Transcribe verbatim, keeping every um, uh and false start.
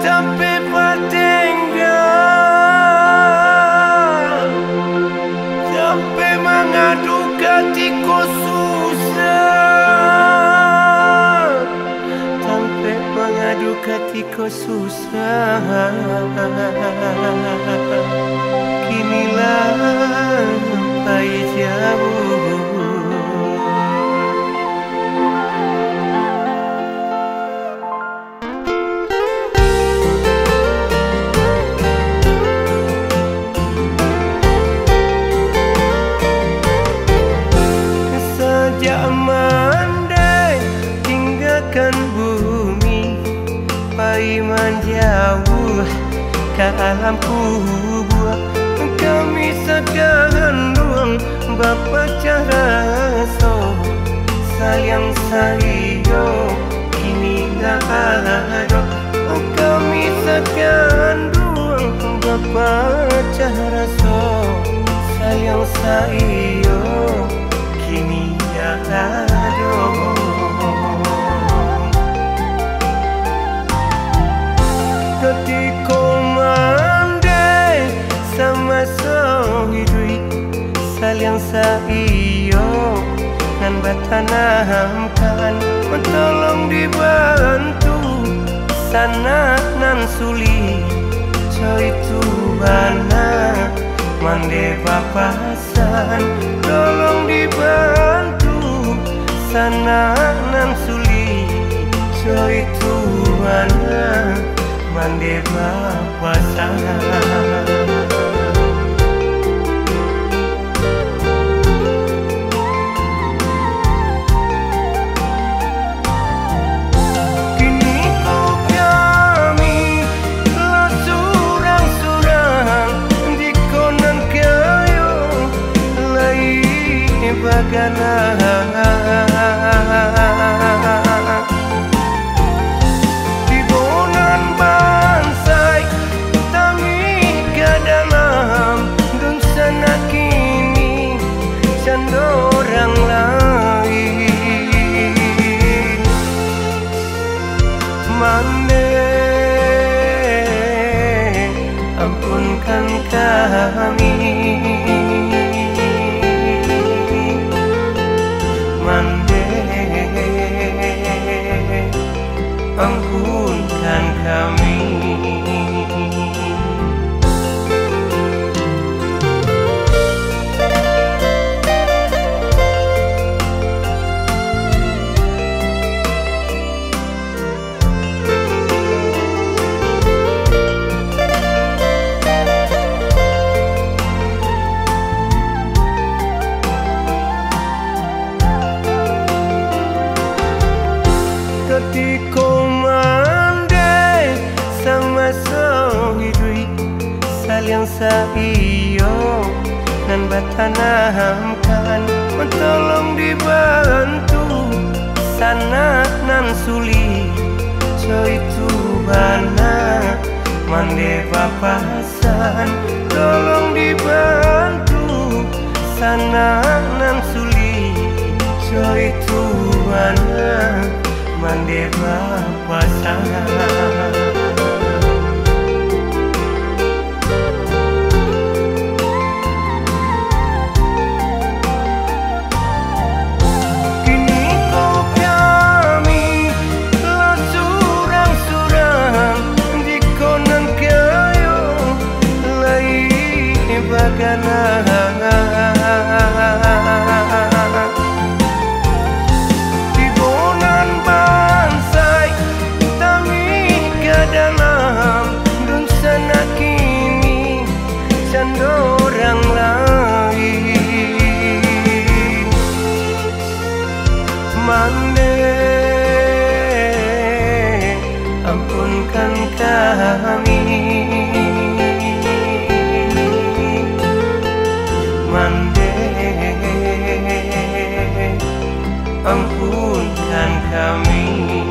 sampai bertinggal, sampai mengadu hatiku susah, sampai mengadu hatiku susah. Kinilah sampai jauh. Mandai tinggalkan bumi, pai menjauh ke alam kubur. Kami sedang ruang berpecah rasa, sayang sayo kini dah ada. Kami sedang ruang berpecah rasa, sayang sayo kini aduh. Ketika mandai sama sohidui, saling saiyo nan batanamkan, mentolong dibantu sana nan suli. Coy Tuhan mande papasan, tolong dibantu sana nan suli. Coy Tuhan mande papasan. Di bonan bansai tangi ke dalam dun sana kini canda orang lain. Mande ampunkan kami, mande ampunkan kami. Ketika mandai sama sohidui, saling saiyo nan batanamkan, mentolong dibantu sana nan suli. Coy Tuhan mande papasan, tolong dibantu sana nan suli. Coy Tuhan mande papasan. Di bonan bansai tangi ke dalam dun sana kini canda orang lain. Mande ampunkan kami, mande ampunkan kami.